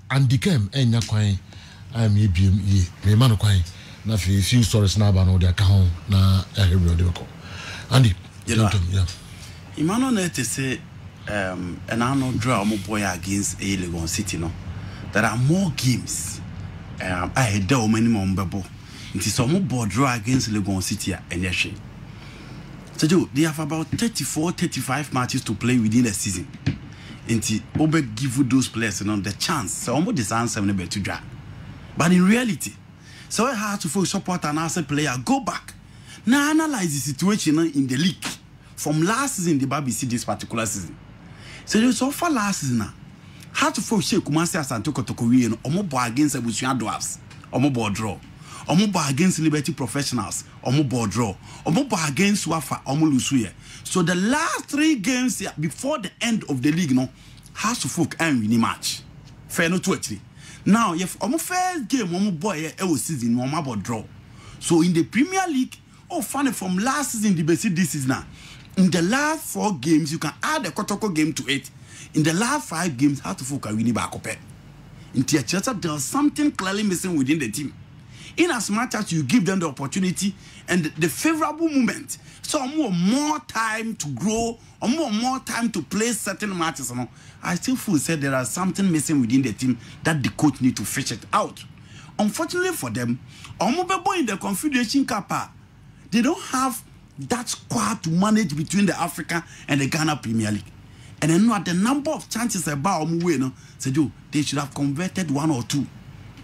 and the Kerm enya kwan I'm ebiem ye me man kwan na few stories na ba no de aka ho na ehwe de ko Andy yeah Imano na to say and I know draw mo boy against a Legon City no there are more games I had do many more bebo it is some more draw against Legon City and yeshe so they have about 34-35 matches to play within a season and Obe give you those players the chance so almost the answer to draw but in reality so I have to for support an asset player go back now analyze the situation in the league from last season the Baby see this particular season so far last season how to for shake Kumasi Asanto Kotokowi no omo ball against Abusuan Dwarfs omo ball draw omo ball against Liberty Professionals omo ball draw omo ball against Wafa omo lusuye so the last 3 games before the end of the league no has to folk and win match fair no to actually now if omo first game omo boy season omo ball draw so in the Premier League funny from last season the basic this is now in the last 4 games you can add a Kotoko game to it in the last 5 games how to focus winning back up in theater there's something clearly missing within the team in as much as you give them the opportunity and the favorable moment so more time to grow or more time to play certain matches I still feel said there are something missing within the team that the coach need to fish it out. Unfortunately for them in the Confederation Cup they don't have that squad to manage between the Africa and the Ghana Premier League. And then the number of chances about they should have converted 1 or 2.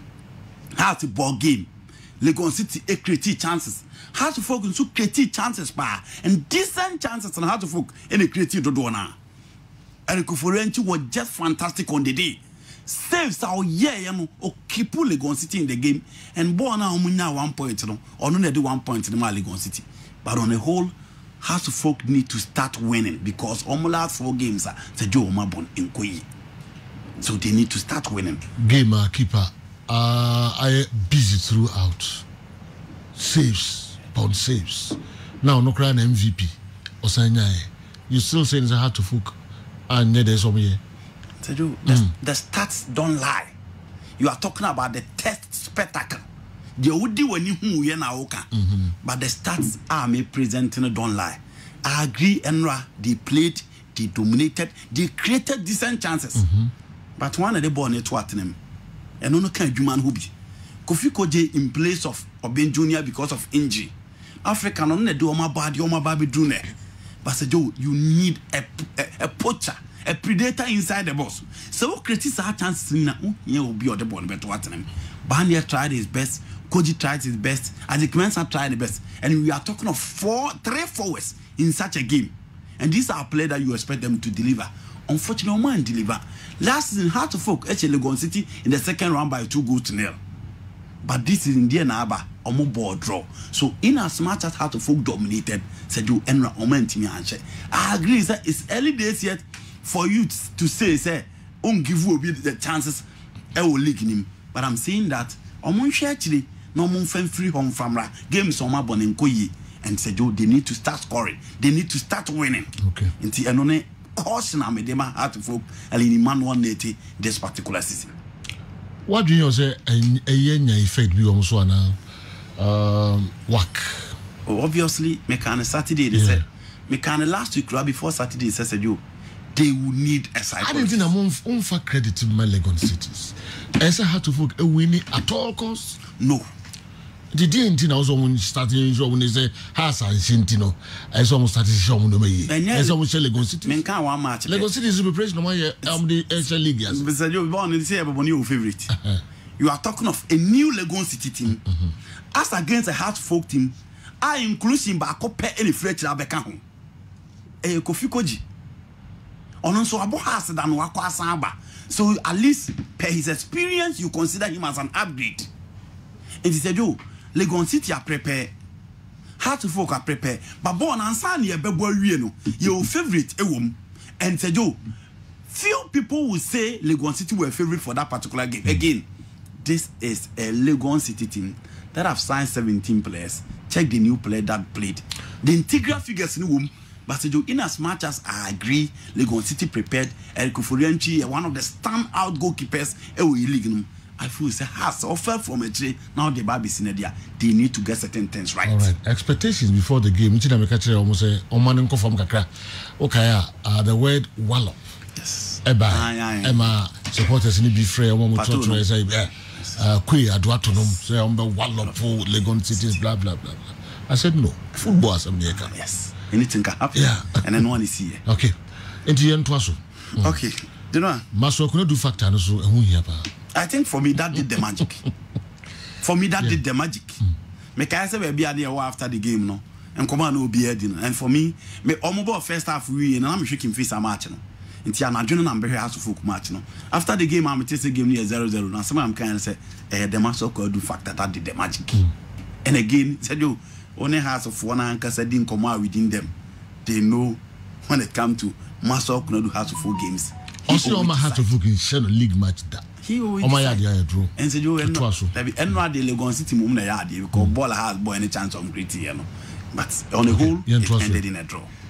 How's the ball game? Legon City create chances. How to focus to create chances and decent chances and how to focus any creative dodona. And Kufurenchi was just fantastic on the day. Saves our or keep Legon City in the game and born now 1 point or no do 1 point in the Legon City. But on the whole, House of Folk need to start winning because almost last 4 games are in Koyi. So they need to start winning. Game keeper, I busy throughout. Saves, pound saves. Now no crying MVP. You still saying it's hard to Folk and there's some here. The stats don't lie. You are talking about the test spectacle. The Udi when you but the stats are me presenting don't lie. I agree, Enra, they played, they dominated, they created decent chances. But one of the born it what them. And no kind of human who be Kofi Koje in place of Oben Jr. because of injury. Africa no do my body or my baby drone. But say Joe, you need a poacher, a predator inside the box. So critics are chances you will be on the ball better what them. Barnier tried his best. Koji tried his best. Adikmensa tried the best. And we are talking of 3 forwards in such a game. And these are players that you expect them to deliver. Unfortunately, man deliver. Last season, Heart of Folk actually Legon City in the second round by 2-0. But this is in the Naba, ball draw. So in as much as Heart of Folk dominated, said you Enra Omentimi Anshe. I agree that it's early days yet for you to say, give you the chances I will league him. But I'm saying that actually no more free home from games on my bon in Koyi and said they need to start scoring, they need to start winning. Okay. Until anone caution Amedema Heart of Folk and in man 180 this particular season. What do you say a year effect be also work? Obviously, me can Saturday they said me can last week before Saturday said you they will need a cycle. I didn't think I'm for credit to my Legon cities. As I had to folk a winning at all costs. No. The DNT also when starting when they say has I Sintino, as almost started showing the way. As almost Legon City. Men can't one match. Legon City is a preparation of my the HL League. Mr. Joe born and say about your favorite. You are talking of a new Legon City team. As against a Heart Folk team, I include back up any French Abekahon. A Kofi Koji. So at least per his experience, you consider him as an upgrade. And he said, "Yo, Legon City are prepared. Heart of Folk are prepared. But born and son, your favorite and said, "Yo, few people will say Legon City were favorite for that particular game. Again, this is a Legon City team that have signed 17 players. Check the new player that played. The integral figures in the room." But in as much as I agree, Legon City prepared Eric Furianchi, one of the stand-out goalkeepers league. I feel it's a hassle offer from a tree. Now the baby Sinedia, they need to get certain things right. All right. Expectations before the game. Which I catch almost say Oman from Kakra. Okay, the word wallop. Yes. Emma supporters in be free. Say Quay Aduatonum say wallop for Legon Cities blah blah blah. I said no. Football as America. Yes. Anything can happen. Yeah. And then one is here. Okay. Into the end Okay. Do you know? Maso could do factor no so here. I think for me that did the magic. For me that did the magic. Me can say we be after the game no. And come on no be heading. And for me almost first half we and I'm shaking face a match no. Inti anadwene na mbehwe aso folk match no. After the game I'm say game near 0-0 now some I'm kind say the Maso could do factor that did the magic. And again said you only has of one anchor said didn't come out within them. They know when it comes to Maso could do has of 4 games. Also my heart of looking shadow league match that. He always draw. And said you and the Legon City mum na yard because ball has boy any chance of great, you know. But on the whole, it ended in a draw.